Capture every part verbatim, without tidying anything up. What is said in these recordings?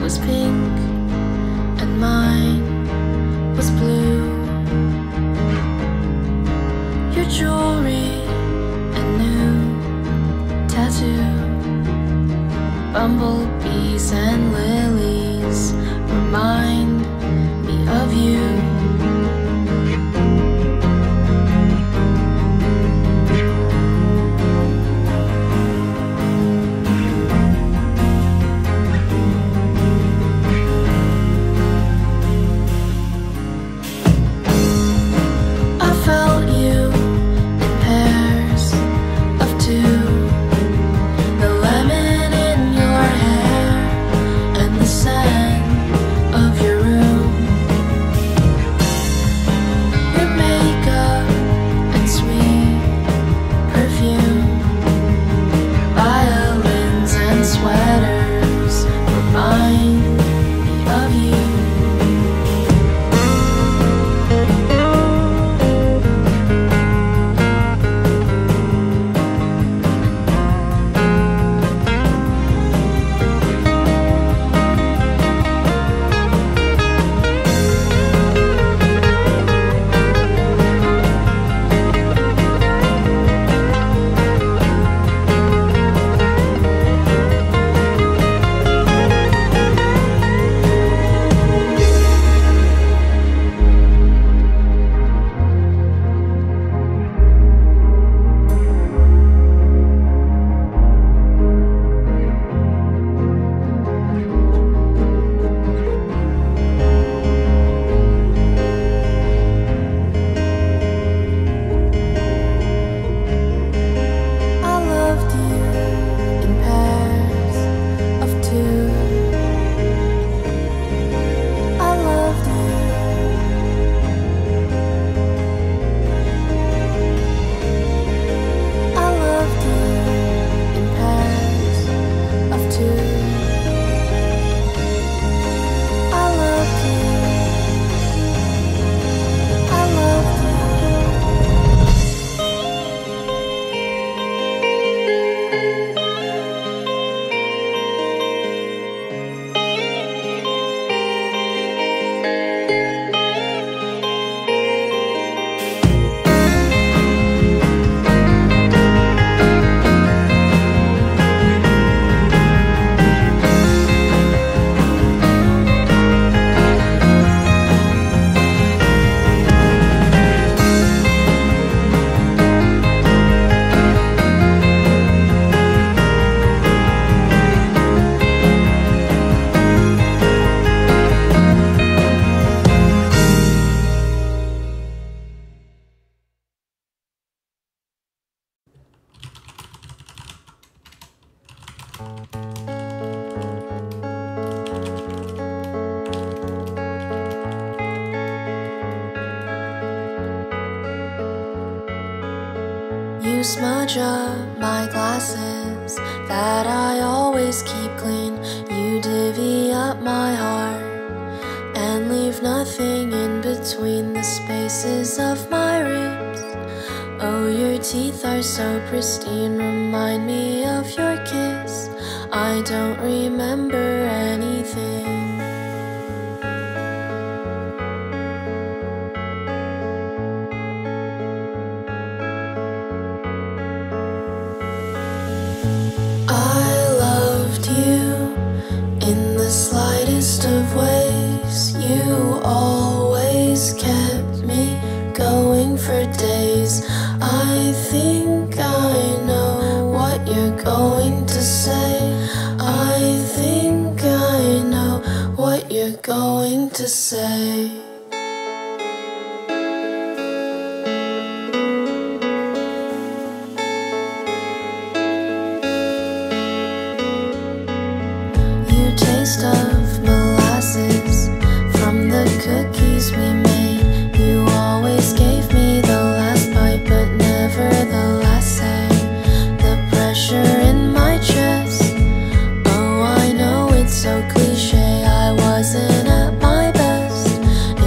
was pink and mine was blue. Your jewelry and new tattoo, bumblebees and lilies remind me of you. You smudge up my glasses that I always keep clean. You divvy up my heart and leave nothing in between the spaces of my ribs. Oh, your teeth are so pristine, remind me of your kiss. I don't remember anything. I loved you in the slightest of ways. You always kept me going for days. I think I know what you're going to say. I think I know what you're going to say. Taste of molasses from the cookies we made. You always gave me the last bite, but never the last say. The pressure in my chest, oh, I know it's so cliche. I wasn't at my best,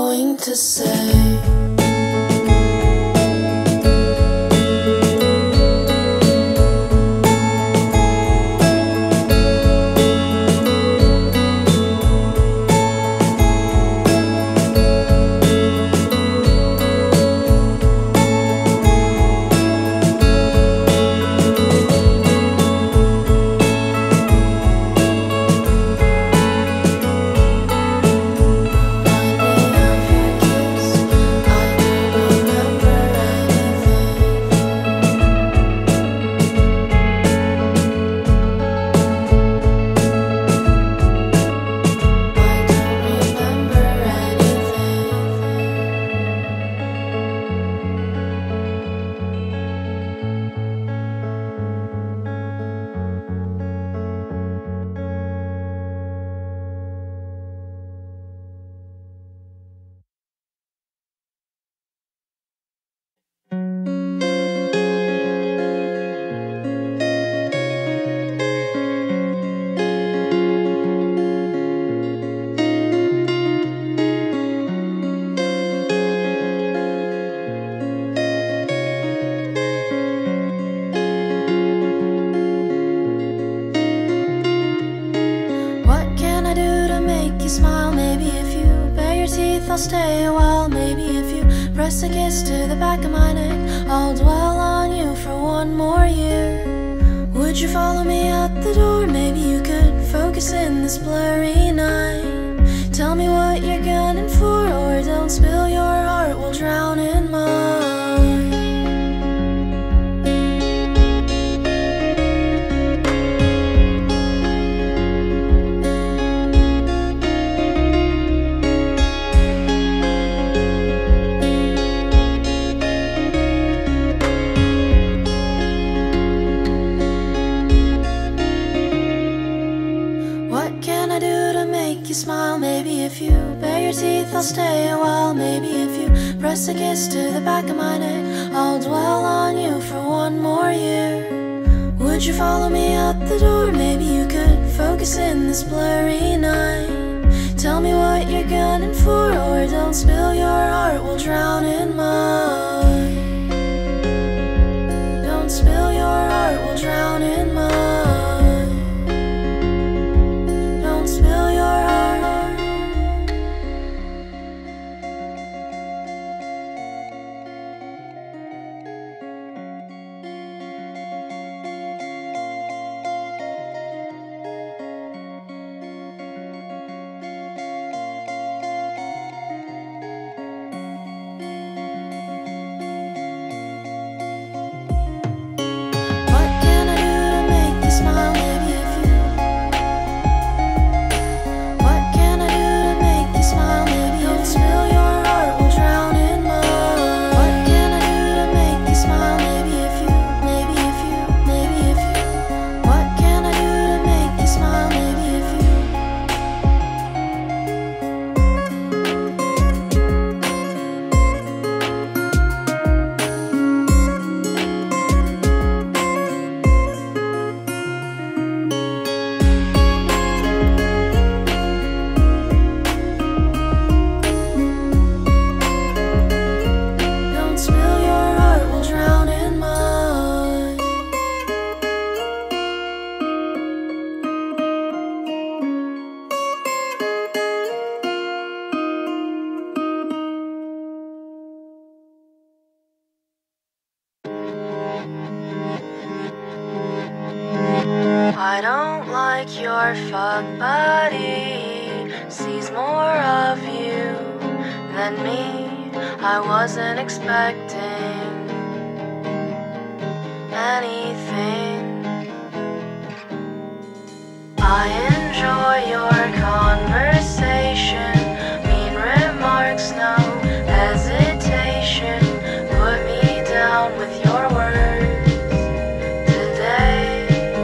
going to say. Smile, maybe if you bare your teeth, I'll stay a while. Maybe if you press a kiss to the back of my neck, I'll dwell on you for one more year. Would you follow me out the door? Maybe you could focus in this blurry night. Tell me what you're gunning for, or don't spill your heart, we'll drown in mine. Smile, maybe if you bare your teeth, I'll stay a while. Maybe if you press a kiss to the back of my neck, I'll dwell on you for one more year. Would you follow me out the door? Maybe you could focus in this blurry night. Tell me what you're gunning for, or don't spill your heart, we'll drown in mine. Don't spill your heart, we'll drown in mine. Don't spill your heart. I don't like your fuck buddy, sees more of you than me. I wasn't expecting anything. I enjoy your conversation, mean remarks, no hesitation. Put me down with your words today.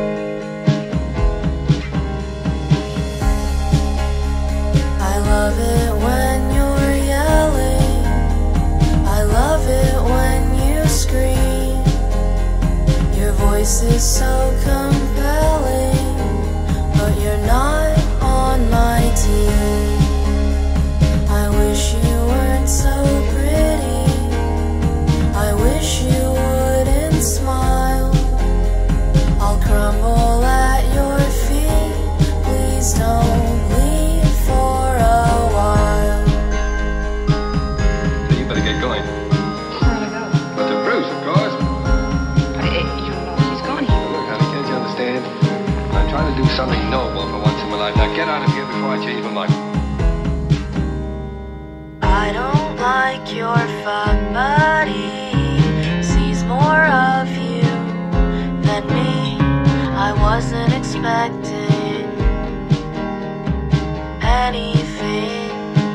I love it when you're yelling, I love it when you scream. Your voice is so compelling, but you're not on my team. I wish you were get going. Where to go? But to Bruce, of course. But it, you don't know if he's gone here. Look, honey, can't you understand? I'm trying to do something noble for once in my life. Now get out of here before I change my mind. I don't like your fuck buddy. Sees more of you than me. I wasn't expecting anything.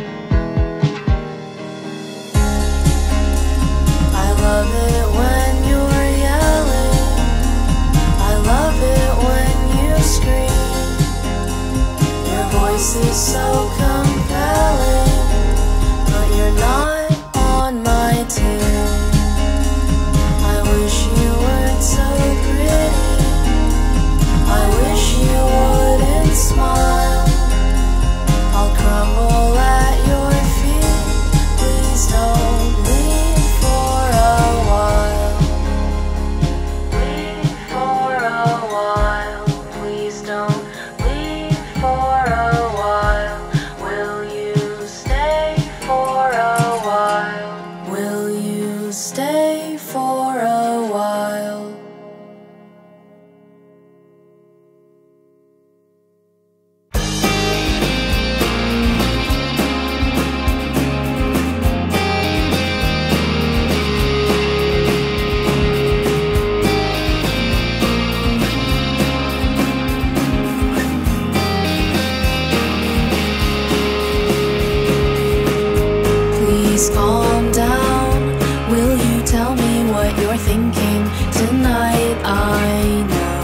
I love it when you're yelling. I love it when you scream. Your voice is so compelling, but you're not on my team. I wish you weren't so pretty. I wish you wouldn't smile. I'll crumble at your feet. Please don't leave for a while. Leave for a while. Please don't leave for a while. Will you stay for a while? Will you stay for a while? Please calm down. Will you tell me what you're thinking tonight? I know.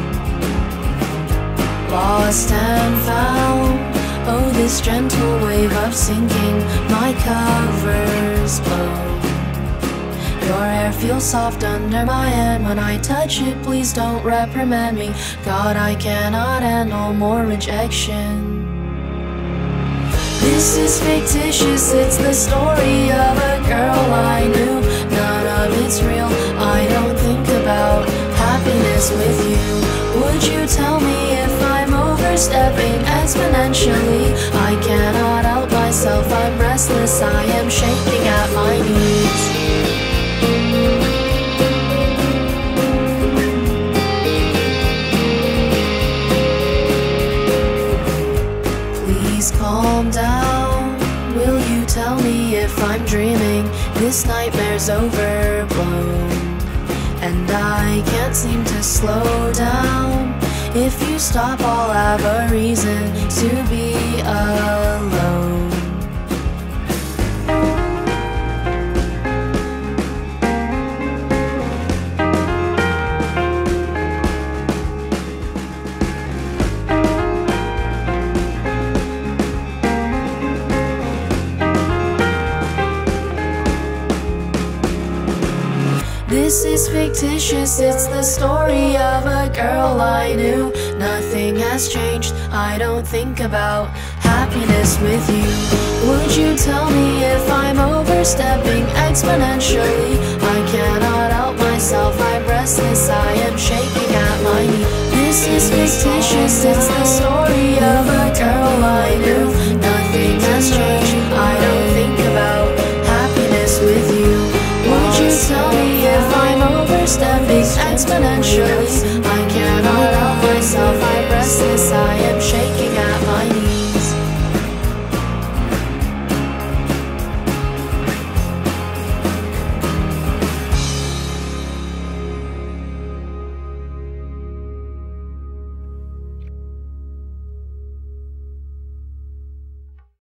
Lost and found. Oh, this gentle wave of sinking. My covers blow. Your hair feels soft under my hand when I touch it. Please don't reprimand me. God, I cannot handle more rejection. This is fictitious, it's the story of a girl I knew. None of it's real, I don't think about happiness with you. Would you tell me if I'm overstepping exponentially? I cannot help myself, I'm restless, I am shaking at my knees. Please calm down. Will you tell me if I'm dreaming? This nightmare's overblown, and I can't seem to slow down. If you stop, I'll have a reason to be alone. This is fictitious, it's the story of a girl I knew. Nothing has changed, I don't think about happiness with you. Would you tell me if I'm overstepping exponentially? I cannot help myself, I'm restless, I am shaking at my knee. This is fictitious, it's the story of a girl I knew. Nothing has changed, I don't think about happiness with you. Would you tell me if I'm overstepping exponentially?